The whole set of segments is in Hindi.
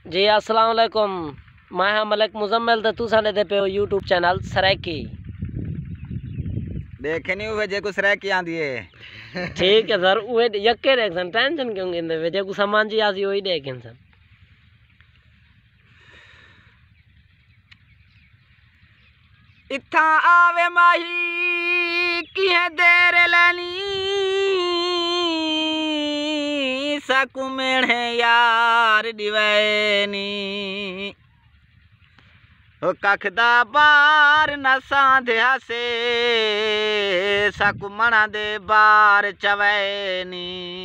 जी अस्सलाम वालेकुम। मैं हाँ मलिक मुजम्मिल तो तू साने दे पे यूट्यूब चैनल सराकी देखे नहीं हुए जे कुछ सराकी आंदी है। ठीक है सर वे यक्के देख सन टेंशन क्यों गिंदे वे जे कुछ सामान जी आसी वही देखें सन। इत्था आवे माही किहे देर लैनी सकू मेणे यार दिवैनी हो कखदा बार न सांध्या से सकू मणा दे बार चवैनी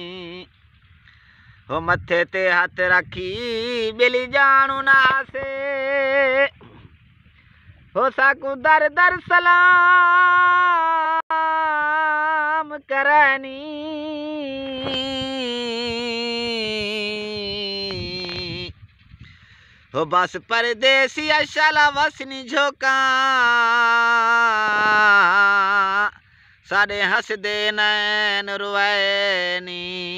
हो मथे ते हाथ रखी बिली जानू ना से हो सकू दर दर सलाम करनी हो बस परदेसी अशाला वसनी झोंका साढ़े हंस दे नैन रुवैनी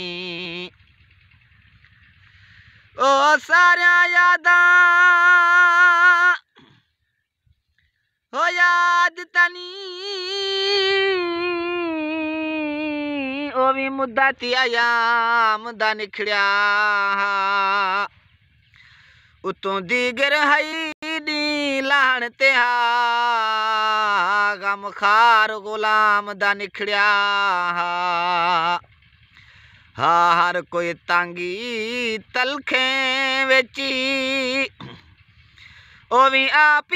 ओ सारिया यादा हो याद तनी ओ भी मुद्दती आयाम दा निखड़िया उतों दीगर हई दी लाहन ते गम खार गुलाम दा निखड़िया हा हर कोई तांगी तलखे वेची ओ भी आप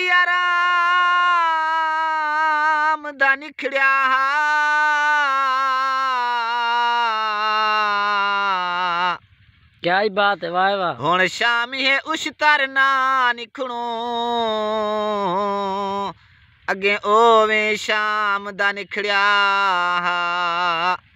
आराम दा निखड़िया क्या ही बात है वाह वाह। हुण शामी है उश तरना निखणो अगे ओवे शाम दा निखड़िया